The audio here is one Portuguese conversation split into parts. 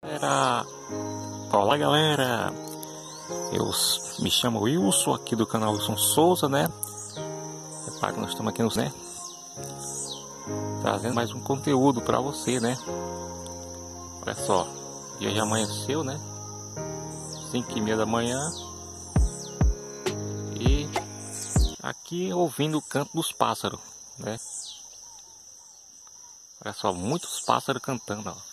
Olá galera, eu me chamo Wilson, aqui do canal Wilson Souza, né? Repare que nós estamos aqui né? Trazendo mais um conteúdo para você, né? Olha só, o dia já amanheceu, né? 5h30 da manhã. E aqui ouvindo o canto dos pássaros, né? Olha só, muitos pássaros cantando, ó.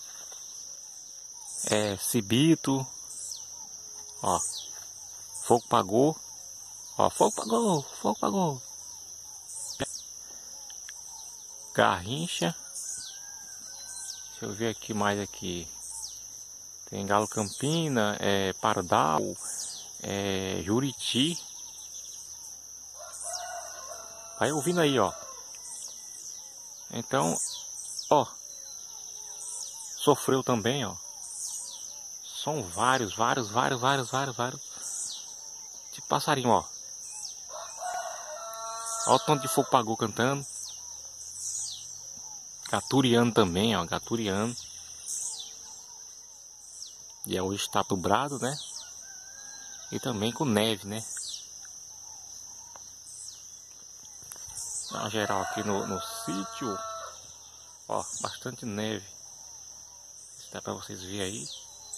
Cibito, ó, fogo pagou, ó, fogo pagou, fogo pagou. Garrincha, deixa eu ver aqui mais aqui. Tem galo campina, pardal, juriti. Vai ouvindo aí, ó. Então, ó, sofreu também, ó. São vários de passarinho, ó. Olha o tanto de fogo pagou cantando. Gaturiano também, ó, gaturiano. E hoje está nublado, né? E também com neve, né? Dá uma geral aqui no sítio. Ó, bastante neve. Dá pra vocês verem aí.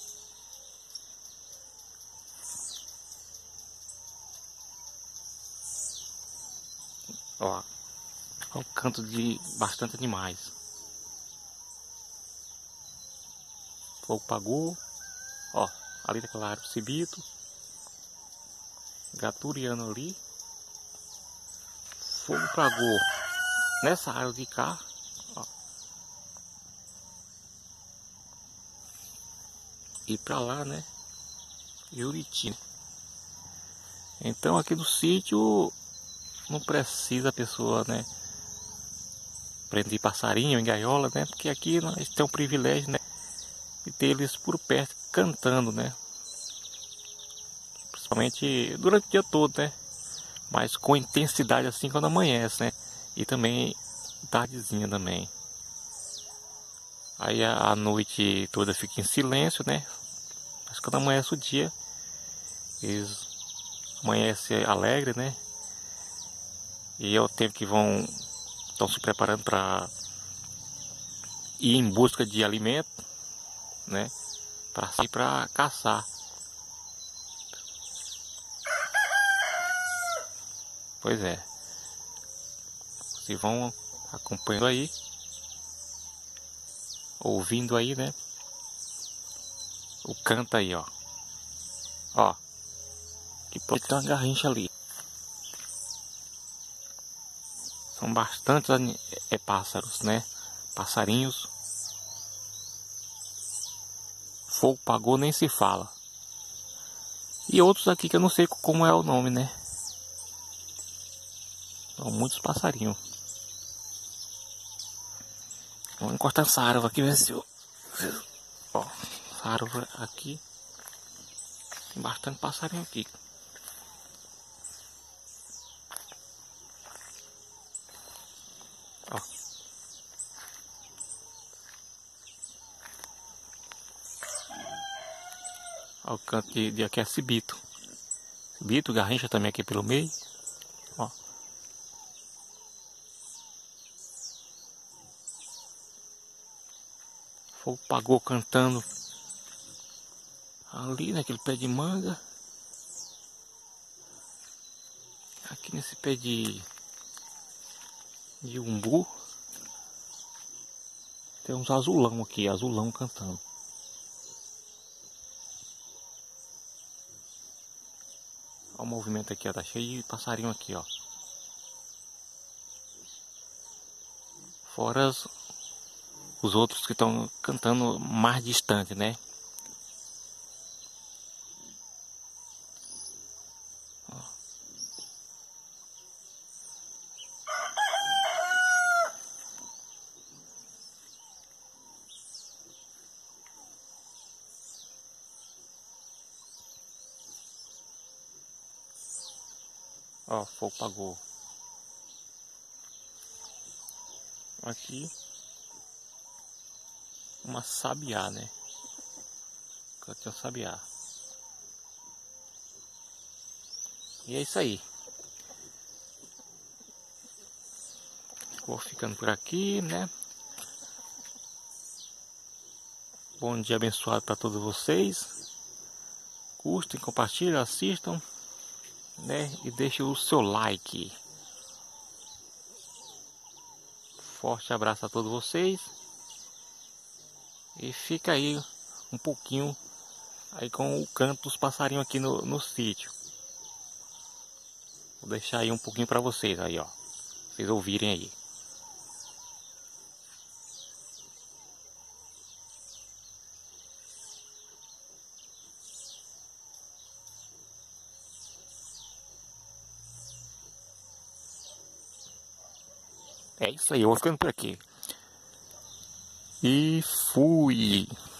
Ó, o canto de bastante animais. Fogo pagou. Ó, ali daquela árvore cibito. Gaturiano ali. Fogo pagou nessa árvore de cá. Ó. E pra lá, né? Juriti. Então aqui no sítio não precisa a pessoa, né, prender passarinho em gaiola, né? Porque aqui nós temos o privilégio, né, de ter eles por perto cantando, né? Principalmente durante o dia todo, né? Mas com intensidade assim quando amanhece, né? E também tardezinha também. Aí a noite toda fica em silêncio, né? Mas quando amanhece o dia, eles amanhecem alegre, né? E é o tempo que estão se preparando para ir em busca de alimento, né? Para sair para caçar. Pois é. Vocês vão acompanhando aí, ouvindo aí, né? O canto aí, ó. Ó. Que pode ter uma garrincha ali. São bastantes pássaros, né? Passarinhos. Fogo pagou, nem se fala. E outros aqui que eu não sei como é o nome, né? São muitos passarinhos. Vamos encostar essa árvore aqui, ver se eu... Ó, essa árvore aqui. Tem bastante passarinho aqui. Ó. Ó, o canto de aqui é cibito. Cibito, garrincha também aqui pelo meio. Ó. Fogo pagou cantando ali naquele pé de manga. Aqui nesse pé de umbu. Tem uns azulão aqui, azulão cantando. Olha o movimento aqui, ó, tá cheio de passarinho aqui, ó. Fora os outros que estão cantando mais distante, né? Ó, fogo pagou. Aqui uma sabiá, né? Tem o sabiá. E é isso aí. Vou ficando por aqui, né? Bom dia abençoado para todos vocês. Curtem, compartilhem, assistam, né? E deixem o seu like. Forte abraço a todos vocês. E fica aí um pouquinho aí com o canto dos passarinhos aqui no sítio. Vou deixar aí um pouquinho para vocês aí, ó. Vocês ouvirem aí. É isso aí, eu vou ficando por aqui. E fui!